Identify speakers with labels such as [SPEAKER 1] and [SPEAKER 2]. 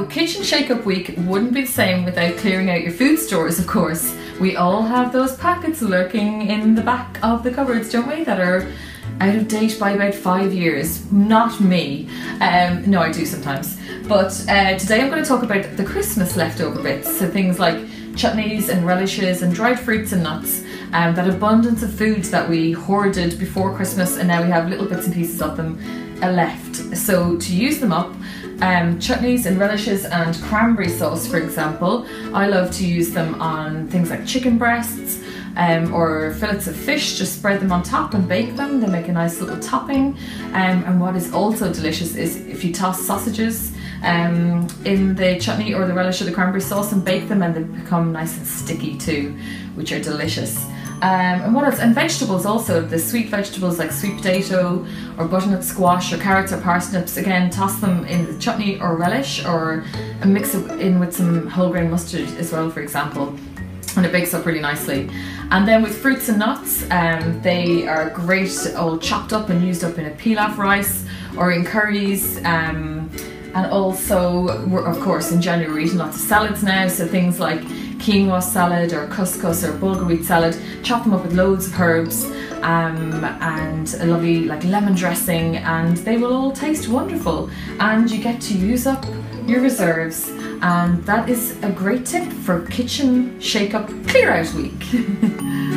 [SPEAKER 1] Kitchen Shake-Up Week wouldn't be the same without clearing out your food stores, of course. We all have those packets lurking in the back of the cupboards, don't we, that are out of date by about 5 years. Not me. No, I do sometimes. But today I'm going to talk about the Christmas leftover bits, so things like chutneys and relishes and dried fruits and nuts, that abundance of foods that we hoarded before Christmas and now we have little bits and pieces of them left. So to use them up, chutneys and relishes and cranberry sauce, for example, I love to use them on things like chicken breasts or fillets of fish. Just spread them on top and bake them. They make a nice little topping. And what is also delicious is if you toss sausages in the chutney or the relish or the cranberry sauce and bake them, and they become nice and sticky too, which are delicious. And what else? And vegetables also, the sweet vegetables like sweet potato or butternut squash or carrots or parsnips, again toss them in the chutney or relish, or mix it in with some whole grain mustard as well, for example, and it bakes up really nicely. And then with fruits and nuts, they are great all chopped up and used up in a pilaf rice or in curries. And also, of course, in January we're eating lots of salads now, so things like quinoa salad or couscous or bulgur wheat salad, chop them up with loads of herbs and a lovely like lemon dressing, and they will all taste wonderful, and you get to use up your reserves. And that is a great tip for Kitchen Shake-Up Clear Out Week.